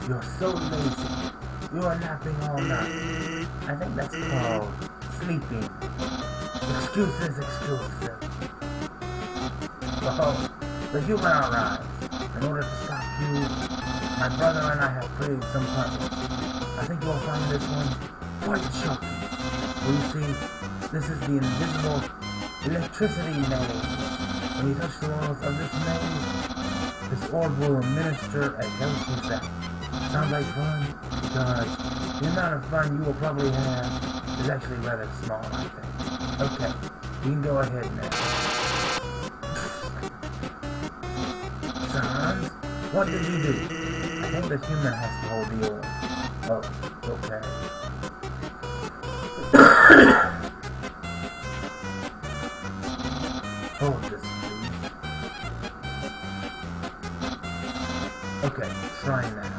You're so lazy. You are napping all night. I think that's called sleeping. Excuses, excuses. Well, the human arrives. In order to stop you, my brother and I have created some puzzles. I think you will find this one quite shocking. Well, you see, this is the invisible electricity maze. When you touch the walls of this maze, this orb will administer a healthy zap. Sounds like fun? Because the amount of fun you will probably have is actually rather small, I think. Okay, you can go ahead now. Sons, what did you do? I think the human has the whole deal. Oh, okay. Hold this, please. Okay, try now.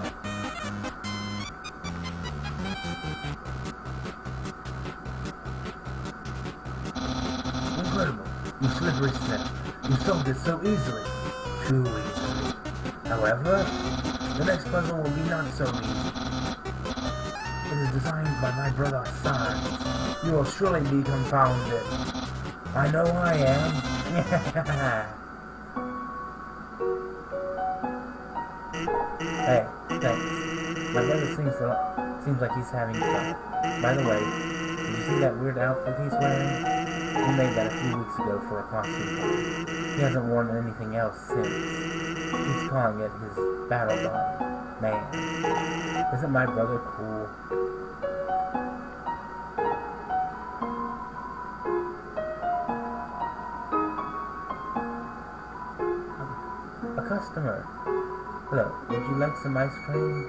Incredible. You slippery snake. You solved it so easily. Too easily. However, the next puzzle will be not so easy. It is designed by my brother Sans. You will surely be confounded. I know I am. Hey, thanks. My brother seems like he's having fun. By the way, did you see that weird outfit he's wearing? He made that a few weeks ago for a costume party. He hasn't worn anything else since. He's calling it his battle body. Man, isn't my brother cool? A customer. Hello, would you like some ice cream?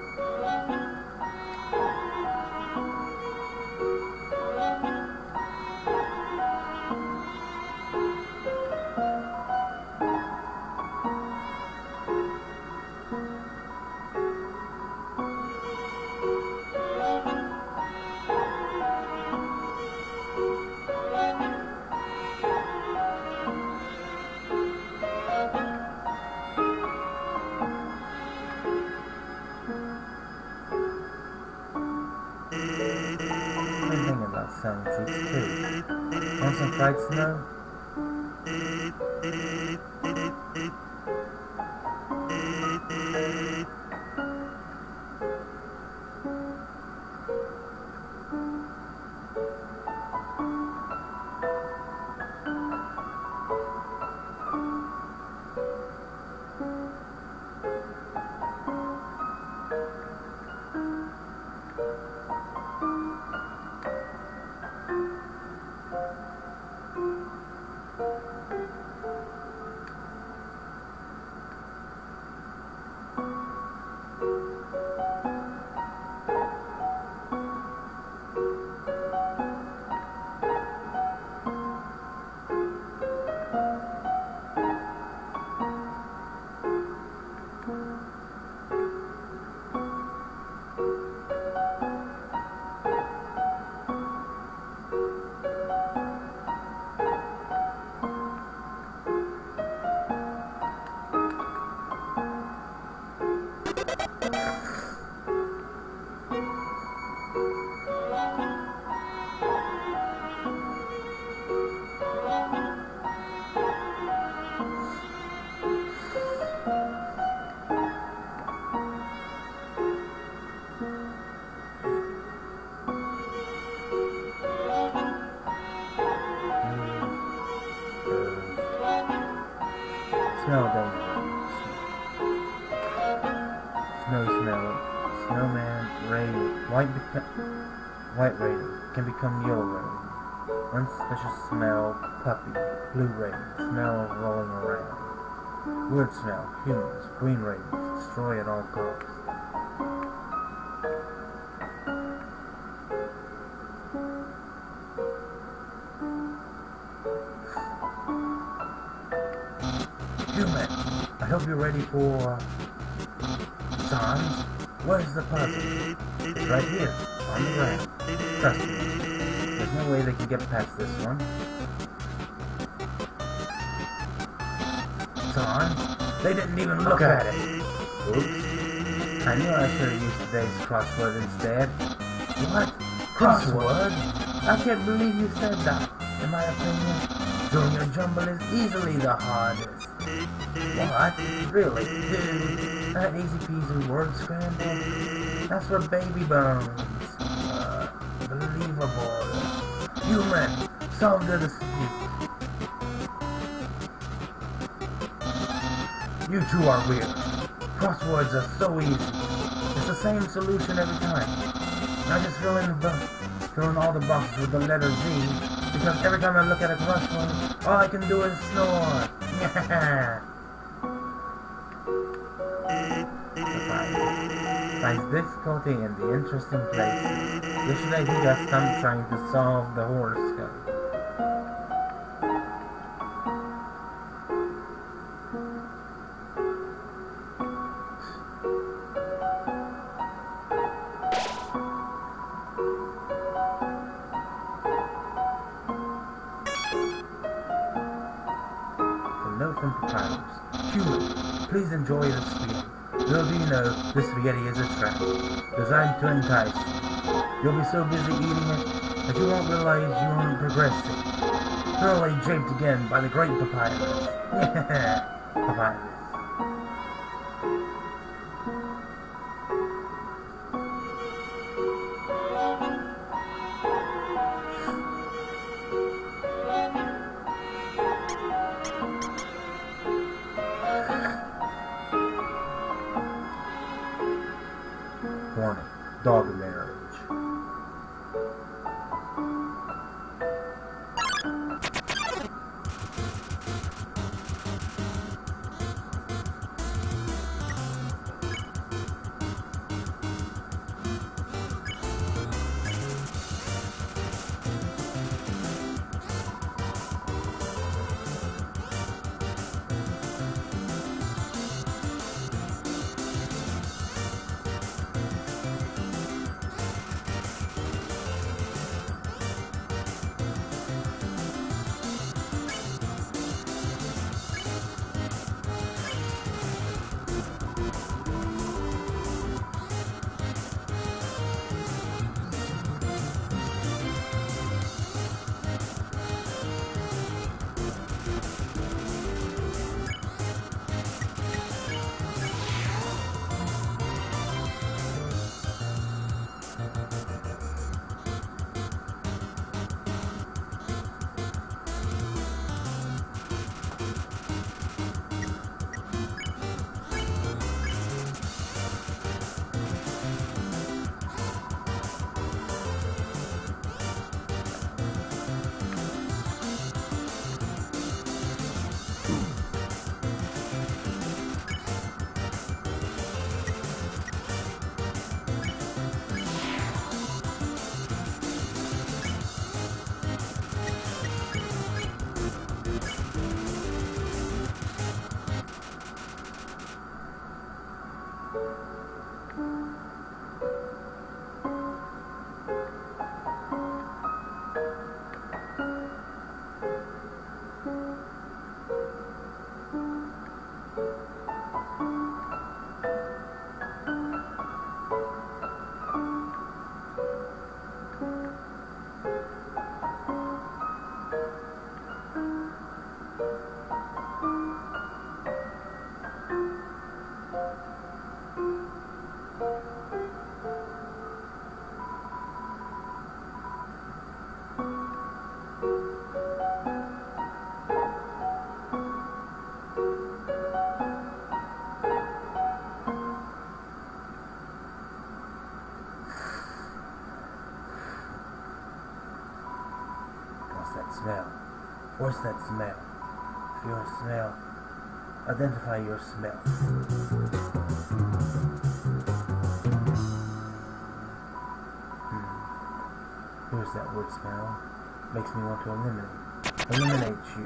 Some juice too. Want some fried snow? Smell dangerous. Snow smell. Snowman rain. White rain can become yellow rain. Unsuspicious smell. Puppy. Blue rain. Smell of rolling around. Weird smell. Humans. Green rain. Destroy at all costs. Human, I hope you're ready for... Sans? Where's the puzzle? It's right here, on the ground. Trust me, there's no way they can get past this one. Sans? They didn't even look at it. Oops. I knew I should have used today's crossword instead. What? Crossword? I can't believe you said that. In my opinion, Junior Jumble is easily the hardest. What? Really? That easy peasy word scramble? That's for baby bones. Believable. Human, solve the dispute. You two are weird. Crosswords are so easy. It's the same solution every time. I just fill in all the boxes with the letter Z, because every time I look at a crossword, all I can do is snore. Finds difficulty in the interesting places. Yesterday he got stumped trying to solve the horoscope. Note from Papyrus. Human, please enjoy the spiel. Little do you know, this spaghetti is a trap, designed to entice you. You'll be so busy eating it that you won't realize you aren't progressing. Thoroughly draped again by the great Papyrus. Yeah, Papyrus. Warning, dog marriage. Smell. What's that smell? Feel a smell. Identify your smell. Here's that word smell. Makes me want to eliminate you.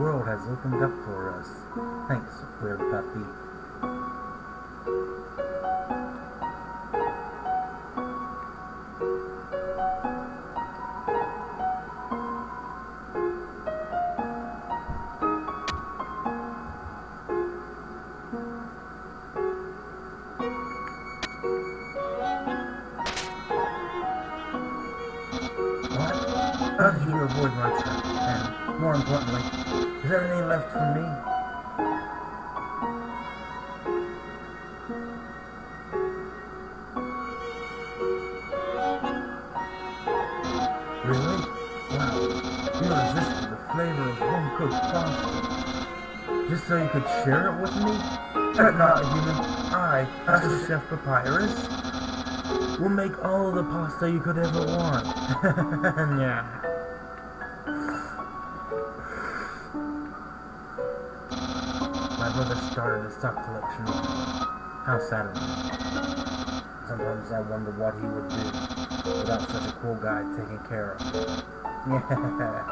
world has opened up for us. Thanks, Weird Puppy. How did you avoid my trap? And, more importantly, is there any left for me? Really? Wow. You resisted the flavor of home-cooked pasta. Just so you could share it with me? Not human. I, as Chef Papyrus, will make all the pasta you could ever want. Yeah. My brother started a stock collection. How sad of him. Sometimes I wonder what he would do without such a cool guy taking care of him. Yeah.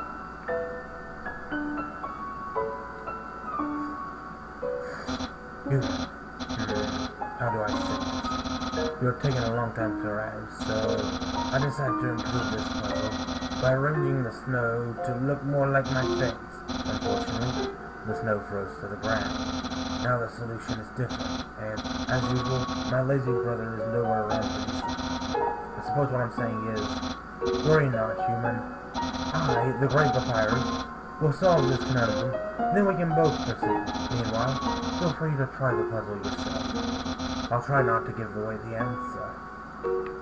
How do I say this? You're taking a long time to arrive, so I decided to improve this puzzle by arranging the snow to look more like my face. Unfortunately, the snow froze to the ground. Now the solution is different, and as usual, my lazy brother is nowhere around to be seen. I suppose what I'm saying is, worry not, human. I, the Great Papyrus, will solve this conundrum, then we can both proceed. Meanwhile, feel free to try the puzzle yourself. I'll try not to give away the answer.